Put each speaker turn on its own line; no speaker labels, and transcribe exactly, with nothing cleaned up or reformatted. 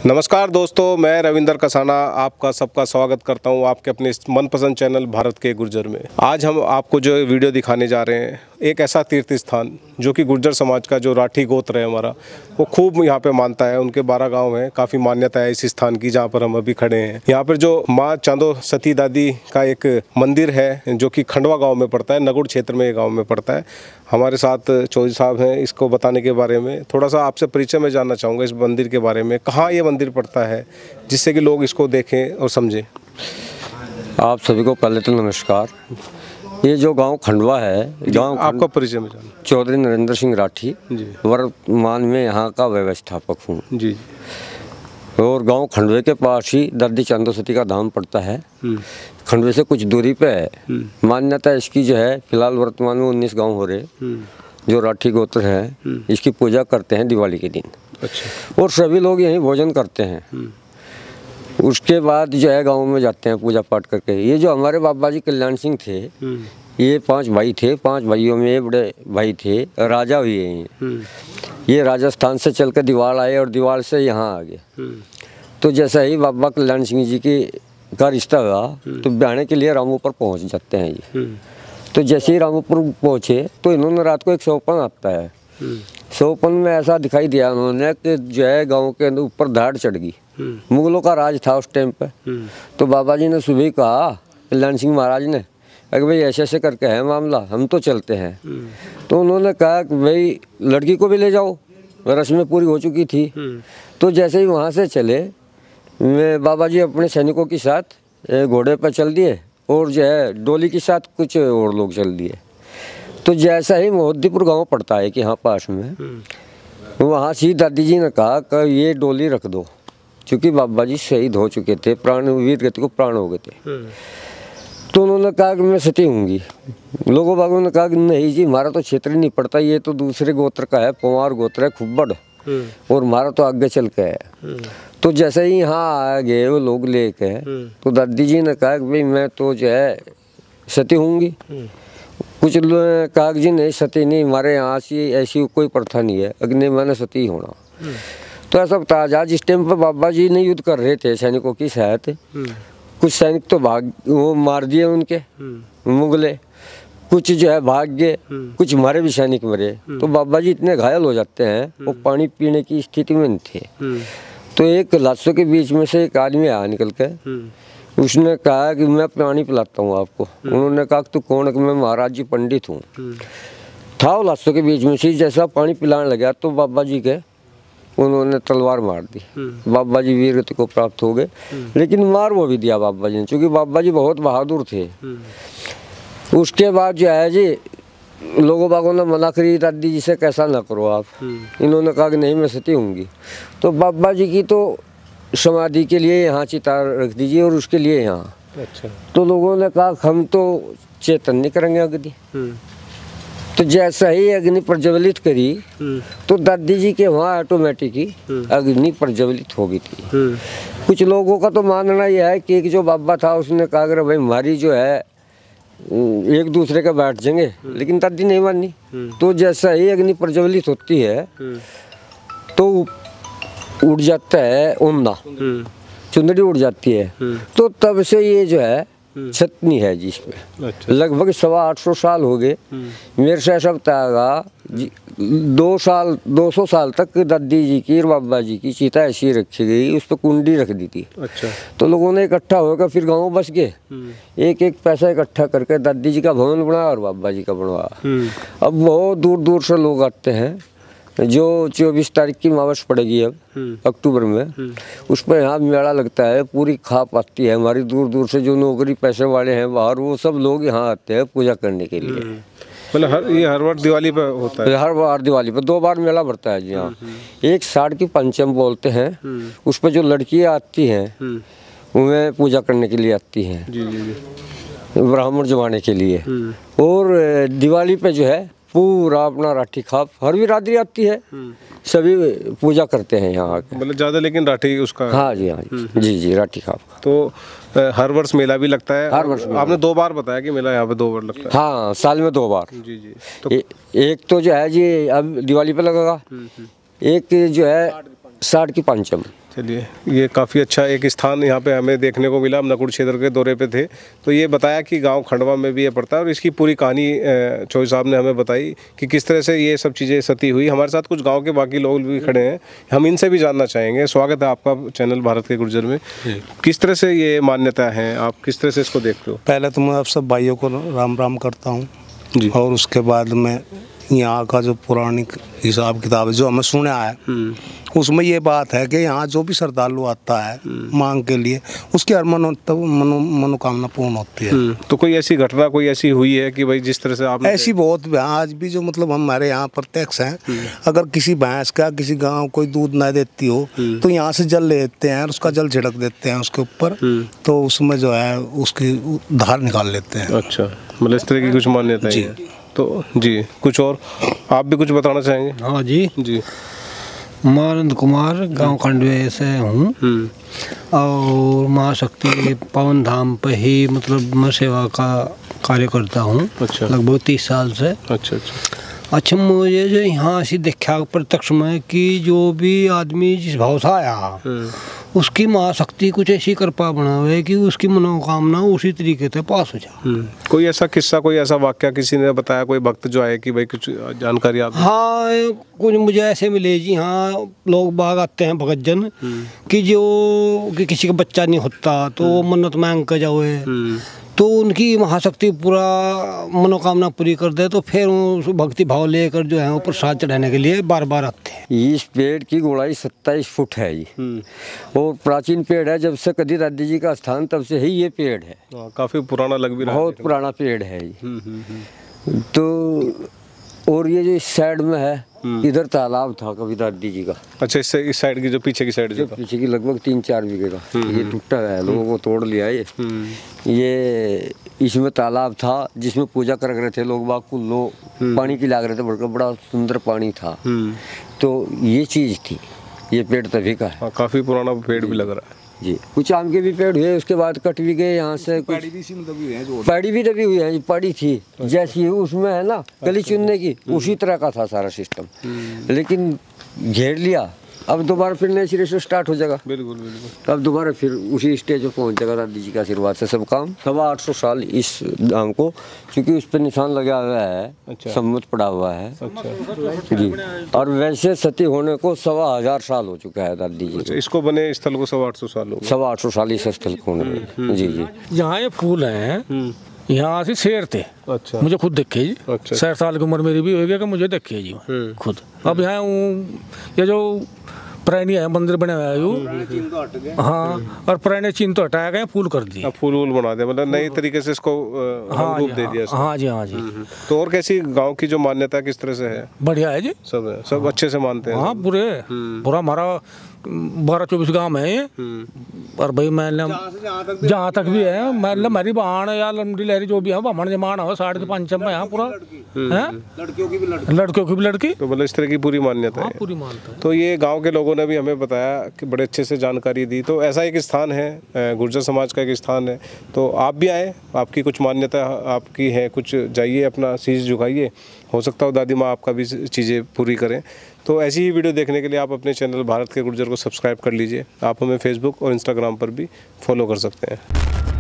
नमस्कार दोस्तों, मैं रविंदर कसाना आपका सबका स्वागत करता हूं आपके अपने मनपसंद चैनल भारत के गुर्जर में। आज हम आपको जो वीडियो दिखाने जा रहे हैं, एक ऐसा तीर्थ स्थान जो कि गुर्जर समाज का जो राठी गोत्र है हमारा, वो खूब यहाँ पे मानता है। उनके बारह गांव हैं, काफ़ी मान्यता है इस स्थान की जहाँ पर हम अभी खड़े हैं। यहाँ पर जो माँ चांदो सती दादी का एक मंदिर है जो कि खंडवा गाँव में पड़ता है, नगुड़ क्षेत्र में ये गाँव में पड़ता है। हमारे साथ चौधरी साहब हैं, इसको बताने के बारे में थोड़ा सा आपसे परिचय में जानना चाहूँगा इस मंदिर के बारे में। कहाँ ये मंदिर पड़ता है जिससे कि लोग इसको देखें और समझें।
आप सभी को पहले तो नमस्कार। ये जो गांव खंडवा है, गांव
आपका परिचय में जानना।
चौधरी नरेंद्र सिंह राठी
जी।
वर्तमान में यहाँ का व्यवस्थापक हूँ
जी।
और गांव खंडवे के पास ही दादी चांदो सती का धाम पड़ता है। खंडवे से कुछ दूरी पे है। मान्यता इसकी जो है, फिलहाल वर्तमान में उन्नीस गांव हो रहे जो राठी गोत्र है, इसकी पूजा करते हैं दिवाली के दिन। अच्छा। और सभी लोग यहीं भोजन करते हैं। उसके बाद जो है गांव में जाते हैं पूजा पाठ करके। ये जो हमारे बाबा जी कल्याण सिंह थे, ये पांच भाई थे। पांच भाइयों में बड़े भाई थे, राजा भी हैं। ये राजस्थान से चल कर दीवाल आए और दीवाल से यहाँ आ गए। तो जैसा ही बाबा कल्याण सिंह जी की का रिश्ता हुआ तो ब्याहने के लिए रामपुर पहुँच जाते हैं ये। तो जैसे ही रामपुर पहुँचे तो इन्होंने रात को एक सौपन आता है। सौपन में ऐसा दिखाई दिया उन्होंने कि जो है गाँव के ऊपर धाड़ चढ़ गई। मुगलों का राज था उस टाइम पे। तो बाबा जी ने सुबह कहा, कल्याण सिंह महाराज ने, अगर भाई ऐसे ऐसे करके है मामला, हम तो चलते हैं। तो उन्होंने कहा कि भाई लड़की को भी ले जाओ, रस्में पूरी हो चुकी थी। तो जैसे ही वहाँ से चले, मैं बाबा जी अपने सैनिकों के साथ घोड़े पर चल दिए और जो है डोली के साथ कुछ और लोग चल दिए। तो जैसा ही मोहद्दीपुर गाँव पड़ता है कि यहाँ पास में, वहाँ से दादी जी ने कहा कि ये डोली रख दो, क्योंकि बाबा जी शहीद हो चुके थे, प्राण वीर गति को प्राण हो गए थे। तो उन्होंने कहा कि मैं सती हूँगी। लोगों बागों ने कहा कि नहीं जी, हमारा तो क्षेत्र नहीं पड़ता, ये तो दूसरे गोत्र का है, पवार गोत्र है खुब्बड़, और हमारा तो आगे चल के है। तो जैसे ही यहाँ आ गए वो लोग लेके, तो दादी जी ने कहा कि भाई मैं तो जो है सती हूँगी। कुछ कहा जी नहीं, सती नहीं, हमारे यहाँ से ऐसी कोई प्रथा नहीं है, अग्नि मैंने सती होना। तो ऐसा बता जा, जिस टाइम पर बाबा जी ने युद्ध कर रहे थे सैनिकों की सहायता, कुछ सैनिक तो भाग वो मार दिए उनके मुगले, कुछ जो है भाग गए, कुछ हमारे भी सैनिक मरे। तो बाबा जी इतने घायल हो जाते हैं, वो पानी पीने की स्थिति में थे। तो एक लाशों के बीच में से एक आदमी आया निकल के, उसने कहा कि मैं पानी पिलाता हूँ आपको। उन्होंने कहा कि तू कौन है? कि मैं महाराज जी पंडित हूँ। था वो लाशों के बीच में से, जैसा पानी पिलाने लगा तो बाबा जी के उन्होंने तलवार मार दी। बाबा जी वीर गति को प्राप्त हो गए, लेकिन मार वो भी दिया बाबा जी ने, क्योंकि बाबा जी बहुत बहादुर थे। उसके बाद जो है जी, लोगों बागों ने मना करी, दादी जी से कैसा ना करो आप। इन्होंने कहा कि नहीं मैं सती हूँगी। तो बाबा जी की तो समाधि के लिए यहाँ चिता रख दीजिए और उसके लिए यहाँ। अच्छा। तो लोगों ने कहा हम तो चेतन नहीं करेंगे अग्नि। तो जैसा ही अग्नि प्रज्वलित करी तो दादी जी के वहाँ ऑटोमेटिक ही अग्नि प्रज्वलित हो गई थी। कुछ लोगों का तो मानना यह है कि एक जो बाबा था उसने कहा अगर भाई हमारी जो है एक दूसरे का बैठ जाएंगे, लेकिन दादी नहीं मानी। तो जैसा ही अग्नि प्रज्वलित होती है तो उड़ जाता है ऊना, चुंदड़ी उड़ जाती है। तो तब से ये जो है छतनी है जिस पे। अच्छा। लगभग सवा आठ सौ साल हो गए। मेरे से ऐसा बताएगा दो साल दो सौ साल तक दादी जी की और बाबा जी की चिता ऐसी रखी गई, उस पर कुंडी रख दी थी। अच्छा। तो लोगों ने इकट्ठा होकर फिर गाँव बस गए, एक एक पैसा इकट्ठा करके दादी जी का भवन बनवाया और बाबा जी का बनवाया। अब बहुत दूर दूर से लोग आते हैं। जो चौबीस तारीख की मावस पड़ेगी अब अक्टूबर में, उस पर यहाँ मेला लगता है, पूरी खाप आती है हमारी दूर दूर से। जो नौकरी पैसे वाले हैं बाहर, वो सब लोग यहाँ आते हैं पूजा करने के लिए।
मतलब हर ये हर बार दिवाली पर होता है?
हर बार दिवाली पर दो बार मेला बढ़ता है जी यहाँ। एक साठ की पंचम बोलते हैं, उस पर जो लड़कियाँ आती हैं उन्हें पूजा करने के लिए आती हैं, ब्राह्मण जमाने के लिए। और दिवाली पे जो है पूरा अपना राठी खाप हर भी रात्रि आती है, सभी पूजा करते हैं यहाँ आके।
मतलब ज़्यादा लेकिन राठी उसका?
हाँ जी, हाँ जी जी जी राठी खाप।
तो हर वर्ष मेला भी लगता है?
हर वर्ष। आपने
दो बार बताया कि मेला यहाँ पे दो बार लगता है?
हाँ, साल में दो बार।
जी जी। तो
ए, एक तो जो है जी अब दिवाली पे लगेगा, एक जो है साठ की पंचम
चलिए, ये काफ़ी अच्छा एक स्थान यहाँ पे हमें देखने को मिला। हम नकुड़ क्षेत्र के दौरे पे थे तो ये बताया कि गांव खंडवा में भी ये पड़ता है और इसकी पूरी कहानी चौधरी साहब ने हमें बताई कि किस तरह से ये सब चीज़ें सती हुई। हमारे साथ कुछ गांव के बाकी लोग भी खड़े हैं, हम इनसे भी जानना चाहेंगे। स्वागत है आपका चैनल भारत के गुर्जर में। किस तरह से ये मान्यता है, आप किस तरह से इसको देखते हो?
पहले तो मैं आप सब भाइयों को राम राम करता हूँ
जी।
और उसके बाद में यहाँ का जो पौराणिक हिसाब किताब है जो हमें सुना है, उसमें ये बात है कि यहाँ जो भी श्रद्धालु आता है मांग के लिए, उसकी हर मनो मनो मनोकामना पूर्ण होती है।
तो कोई ऐसी घटना कोई ऐसी हुई है कि भाई जिस तरह से आप
ऐसी बहुत आज भी जो मतलब हमारे यहाँ प्रत्यक्ष हैं, अगर किसी भैंस का किसी गांव कोई दूध ना देती हो तो यहाँ से जल लेते हैं और उसका जल छिड़क देते हैं उसके ऊपर, तो उसमें जो है उसकी धार निकाल लेते हैं।
अच्छा, मतलब इस तरह की कुछ मान्यता है। तो जी, कुछ और आप भी कुछ बताना चाहेंगे?
हाँ जी
जी।
मानंद कुमार, गांव खंडवे से हूँ और महाशक्ति पावन धाम पे ही मतलब मैं सेवा का कार्य करता हूँ।
अच्छा।
लगभग तीस साल से।
अच्छा अच्छा
अच्छा, मुझे जो यहाँ ऐसी देखा प्रत्यक्ष में कि जो भी आदमी जिस भाव से आया उसकी महाशक्ति कुछ ऐसी कृपा बनावे कि उसकी मनोकामना उसी तरीके से पास हो जाए।
कोई ऐसा किस्सा, कोई ऐसा वाक्य किसी ने बताया, कोई भक्त जो आए कि भाई कुछ जानकारी आप?
हाँ, कुछ मुझे ऐसे मिले जी। हाँ, लोग बाग आते हैं भगत जन कि जो कि किसी का बच्चा नहीं होता तो वो मन्नत मांग कर जाओ तो उनकी महाशक्ति पूरा मनोकामना पूरी कर दे, तो फिर उस भक्ति भाव लेकर जो है वो प्रसाद चढ़ाने के लिए बार बार आते हैं।
इस पेड़ की गोलाई सत्ताईस फुट है ये और प्राचीन पेड़ है। जब से कदी दादी जी का स्थान तब से ही ये पेड़ है।
काफी पुराना लग भी रहा है।
बहुत पुराना पेड़ है ये। तो और ये जो इस साइड में है, इधर तालाब था कभी दादी जी का।
अच्छा, इससे इस साइड की जो पीछे की साइड जो था,
पीछे की लगभग तीन चार बीघे का, ये टूटा है, लोगों को तोड़ लिया ये। ये इसमें तालाब था जिसमें पूजा कर रहे थे लोग बाग, कुल्लो पानी की लाग रहे थे, बड़ा बड़ा सुंदर पानी था। तो ये चीज थी, ये पेड़ तभी का है।
काफी पुराना पेड़ भी लग रहा है
जी। कुछ आम के भी पेड़ हुए, उसके बाद कट भी गए यहाँ से। पैड़ी भी दबी है, जो पैड़ी भी दबी हुई है, पड़ी थी जैसी उसमें है ना गली चुनने की, उसी तरह का था सारा सिस्टम, लेकिन घेर लिया। अब दोबारा फिर नए सिरे से स्टार्ट हो जाएगा।
बिल्कुल बिल्कुल।
अब दोबारा फिर उसी स्टेज पे पहुंच जाएगा दादी जी के आशीर्वाद से सब काम। सवा आठ सौ साल इस धाम को, क्योंकि उस पर निशान लगा हुआ है। अच्छा। सम्मत पड़ा हुआ है। अच्छा जी। और वैसे सती होने को सवा हजार साल हो चुका है दादी जी।
अच्छा, इसको बने स्थल को सवा आठ सौ साल हो गए।
सवा आठ सौ साल इस स्थल को होने में। जी जी।
यहाँ ये फूल हैं, यहाँ से शेर थे।
अच्छा।
मुझे खुद देखे जी।
अच्छा।
साठ साल की उम्र मेरी भी हो गया कि मुझे देखे जी खुद। अब यहाँ ये जो पुरानी है मंदिर बने हुए हैं, हाँ, और पुराने चिन्ह तो हटाया गए, फूल कर दिए।
फूल वूल बना दिया, मतलब नई तरीके से इसको
हाँ
रूप दे दिया।
हाँ जी, हाँ जी।
तो और कैसी गांव की जो मान्यता किस तरह से है?
बढ़िया है जी,
सब है, सब अच्छे से मानते हैं।
हाँ, पूरे पूरा हमारा बारह चौबीस गांव है ये। और भाई मैं जहाँ तक भी है, मतलब मेरी बहन या लंबी लहरी जो भी है, बामण जमान हो साढ़े के पाँच में यहाँ पूरा है, लड़कियों की भी लड़की, लड़कियों की भी लड़की।
तो मतलब इस तरह की पूरी मान्यता है।
पूरी मानता है।
तो ये गांव के लोगों ने भी हमें बताया कि बड़े अच्छे से जानकारी दी। तो ऐसा एक स्थान है, गुर्जर समाज का एक स्थान है, तो आप भी आए, आपकी कुछ मान्यता आपकी है, कुछ जाइए अपना शीश झुकाइए, हो सकता हो दादी माँ आपका भी चीज़ें पूरी करें। तो ऐसी ही वीडियो देखने के लिए आप अपने चैनल भारत के गुर्जर को सब्सक्राइब कर लीजिए। आप हमें फेसबुक और इंस्टाग्राम पर भी फॉलो कर सकते हैं।